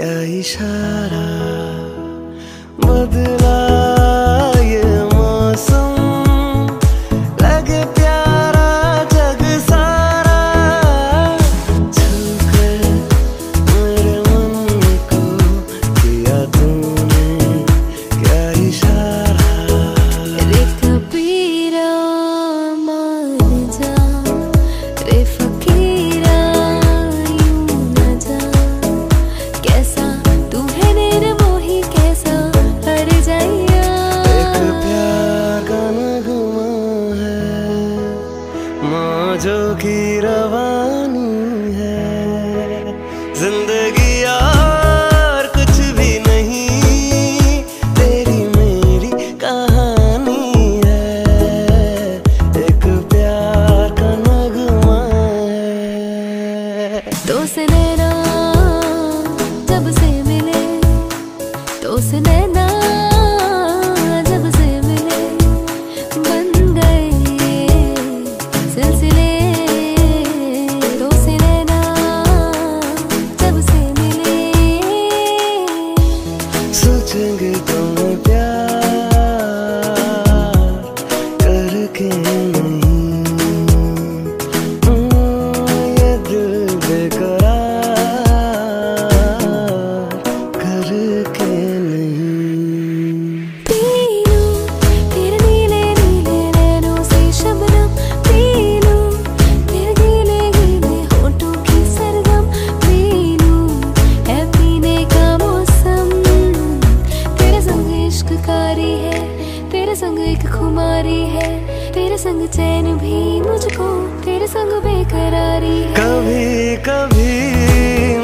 क्या इशारा बदला ये मौसम, लगे प्यारा जग सारा, छूकर मेरे मन को किया तूने क्या इशारा। रे कबीरा मान जा, रे फकीरा यूं न जा, कैसा तू है निर्मोही कैसा हर जाइया। एक प्यार का नगमा है मौजों की रवानी है, जिंदगी यार कुछ भी नहीं, तेरी मेरी कहानी है, एक प्यार का नगमा है। तो से नैना जब से मिले, तो से नैना जब से मिले, बन गए सिलसिले। तो से नैना जब से मिले, सोचेंगे तुम्हें प्यार करके नहीं, ये दिल बेकरार करके नहीं। पी लूं तेरे नीले नीले नैनों से शबनम, पी लूं तेरे गीले गीले होठों की सरगम, पी लूं है पीने का मौसम। तेरे संग इश्क कारी है, तेरे संग एक खुमारी है, तेरे संग चैन भी मुझको, तेरे संग बेकरारी है। कभी कभी